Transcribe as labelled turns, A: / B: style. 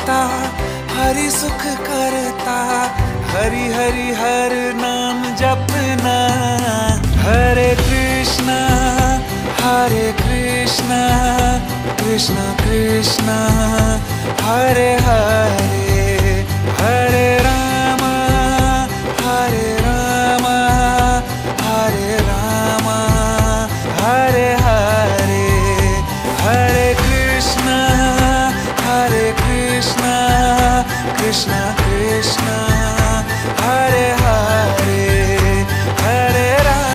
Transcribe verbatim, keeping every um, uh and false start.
A: करता, हरि सुख करता, हरि हरि हर नाम जपना। हरे कृष्णा हरे कृष्णा कृष्णा कृष्णा हरे हरे, हरे राम हरे राम हरे राम हरे हरे, हरे कृष्णा हरे कृष्णा कृष्णा